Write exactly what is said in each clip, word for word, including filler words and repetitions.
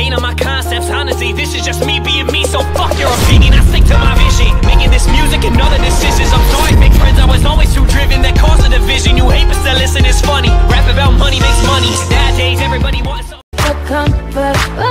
ain't on my concepts, honestly. This is just me being me, so fuck your opinion. I stick to my vision, making this music and other decisions. I'm sorry, fake friends, I was always too driven. That caused a division. You hate but still listen, it's funny. Rap about money makes money. Nowadays, everybody wants some comfort.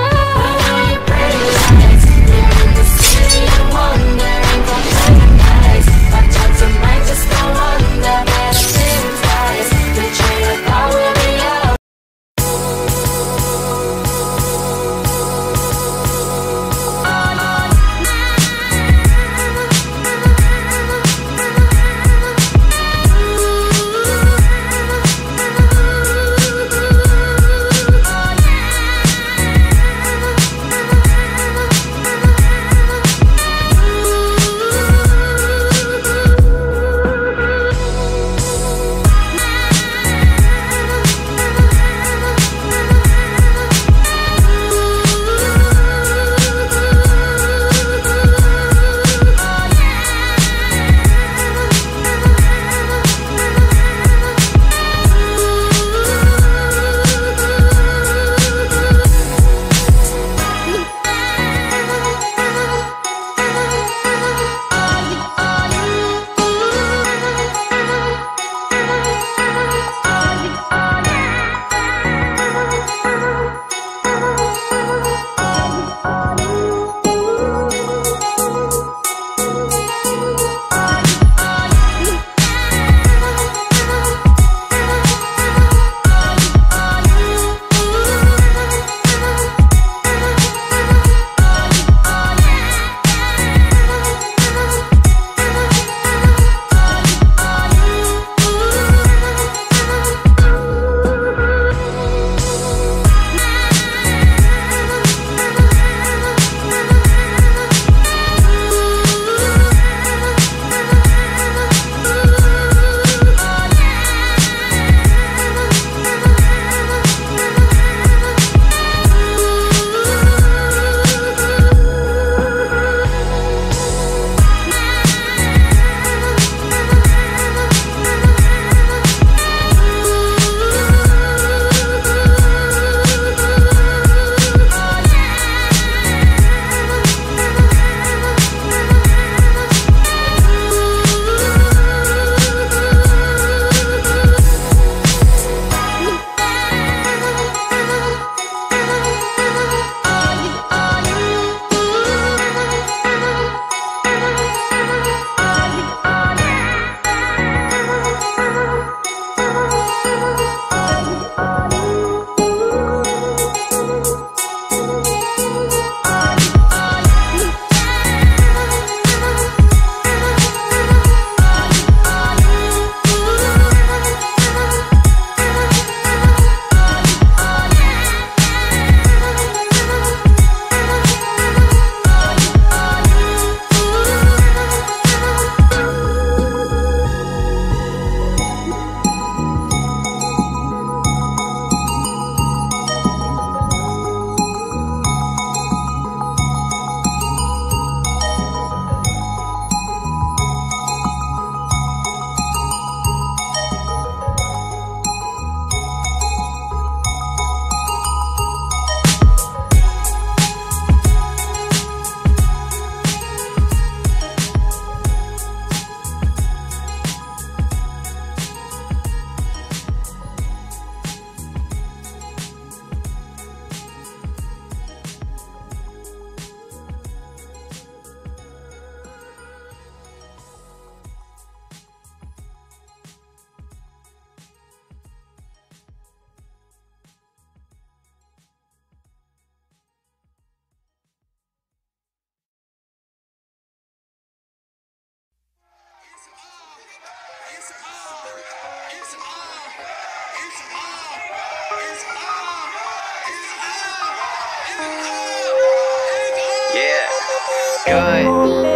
good.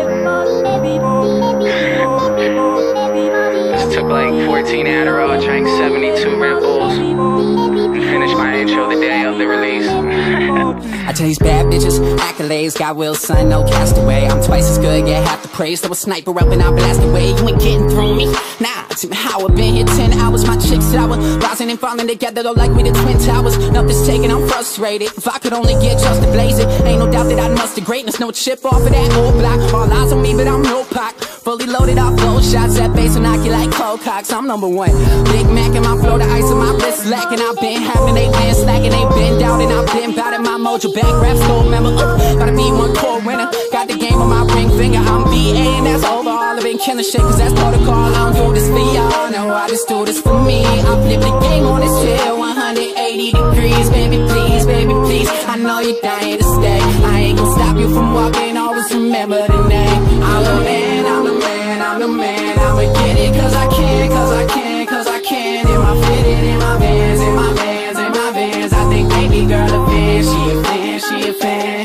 Just took like fourteen Adderall, drank seventy-two Red Bulls, and finished my intro the day of the release. I chase bad bitches, accolades, got Will, son, no castaway. I'm twice as good, get half the praise. Throw a sniper up and I blast away. You ain't getting through me, nah. approximate how I've been here ten hours. My chick's sour, rising and falling together, though like we the Twin Towers. Nothing's taken, I'm frustrated. If I could only get just to blaze it, ain't no doubt that I'd muster greatness. No chip off of that old block. All eyes on me, but I'm no Pac. Fully loaded off those shots, that bass will knock you like cold cocks. I'm number one. Big Mac in my flow, the ice on my wrist lacking. I've been having, they been slacking, they been doubting. I've been bout it, my mojo back rap store member. Uh, gotta be one core winner. Got the game on my ring finger. I'm B A and that's over. All I've been killing shit, cause that's protocol. I don't do this for y'all, no, I just do this for me. I flip the game on this hill, one hundred eighty degrees. Baby, please, baby, please, I know you're dying to stay. I ain't gonna stop you from walking, always remember the name. I'm the man, I'm the man, I'm the man. I'ma get it cause I can, cause I can, cause I can. Am I fitted in my vans, in my vans, in my vans? I think baby girl a fan, she a fan, she a fan.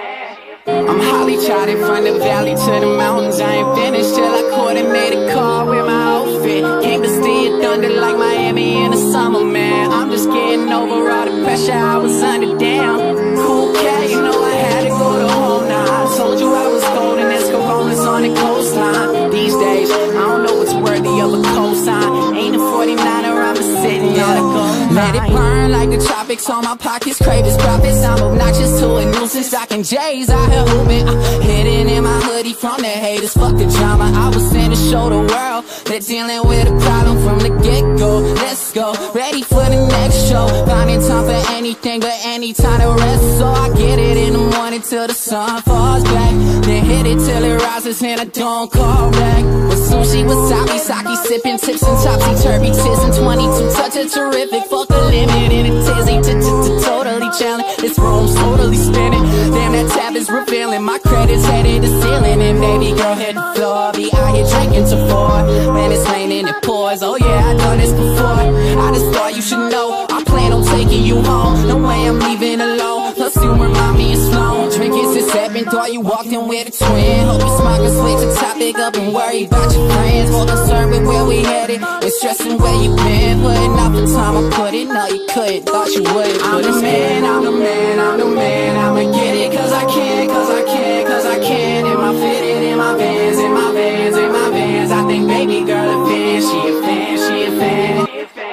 I'm Holly charted from the valley to the mountains. I ain't finished till I coordinate a car with my outfit. Came to see it thunder like Miami in the summer, man. I'm just getting over all the pressure I was under. Down, cool cat, you know I had to go to home now. I told you I was golden, there's Coronas on the coastline. These days, I don't know what's worthy of a cosign. Ain't a forty-niner, I'm just sitting on a gold line. Let it burn like the tropics on my pockets, crave his profits. I'm obnoxious to a nuisance, rocking J's out here hooping. Uh, hidden in my hoodie from the haters, fuck the drama. I was sent to show the world they're dealing with a problem from the get-go. Let's go, ready for the next show. Finding time for anything but any time to rest. So I get it in the morning till the sun falls back, then hit it till it rises and I don't call back. With sushi, wasabi, sake, sipping tips and topsy-turvy tis and twenty-two touch a terrific. Fuck a limit in a tizzy, totally challenged. This room's totally spinning. Damn, that tab is revealing. My credits headed to ceiling, and baby girl hit the floor. I'll be out here drinking to four when it's raining it pours. Oh yeah, I done this before. I just thought you should know I plan on taking you home. No way I'm leaving alone. Plus you remind me it's flown. Drinking since seven, thought you walked in with a twin. Hope you smile and switch the topic up and worry about your friends. More concerned with where we headed and stressing where you been. Putting out the time I put in, no you couldn't, thought you would. I'm the man, I'm the man, I'm the man. I'ma get it cause I can, cause I can, cause I can. Am I fitted in my vans, in my vans, in my vans? I think baby girl a fan, she a fan, she a fan.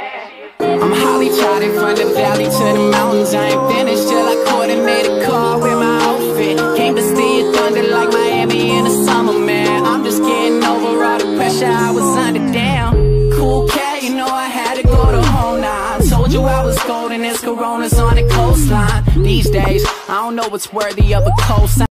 I'm Holly charted from the valley to the mountains. I ain't finished till I coordinate a car with my outfit. Came to see it thunder like Miami in the summer, man. I'm just getting over all the pressure I was under. Down, cool cat, you know I had to go to home now. I told you I was golden, there's Coronas on the coastline. These days, I don't know what's worthy of a cosign.